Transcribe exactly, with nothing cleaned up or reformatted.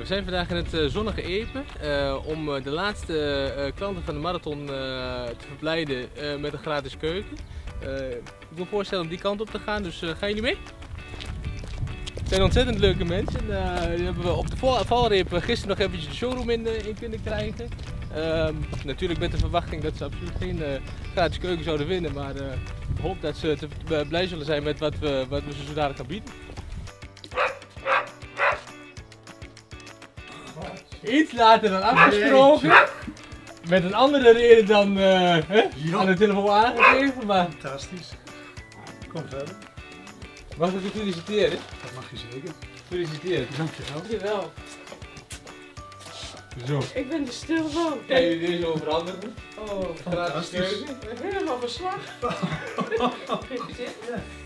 We zijn vandaag in het uh, zonnige Epe uh, om uh, de laatste uh, klanten van de marathon uh, te verblijden uh, met een gratis keuken. Uh, ik wil voorstellen om die kant op te gaan, dus uh, gaan jullie mee? Het zijn ontzettend leuke mensen. Uh, die hebben we op de valreep gisteren nog eventjes de showroom in, uh, in kunnen krijgen. Uh, natuurlijk met de verwachting dat ze absoluut geen uh, gratis keuken zouden winnen, maar uh, ik hoop dat ze te, uh, blij zullen zijn met wat we, wat we ze zo dadelijk gaan bieden. Iets later dan afgesproken. Nee. Met een andere reden dan uh, ja. aan de telefoon aangegeven. Maar... Fantastisch. Kom verder. Mag ik u feliciteren? Dat mag je zeker. Gefeliciteerd. Dankjewel. Dankjewel. Zo. Ik ben er stil van. Kan je deze overhandigen? Oh, fantastisch. Ik ben helemaal verslag. Gefeliciteerd. Ja.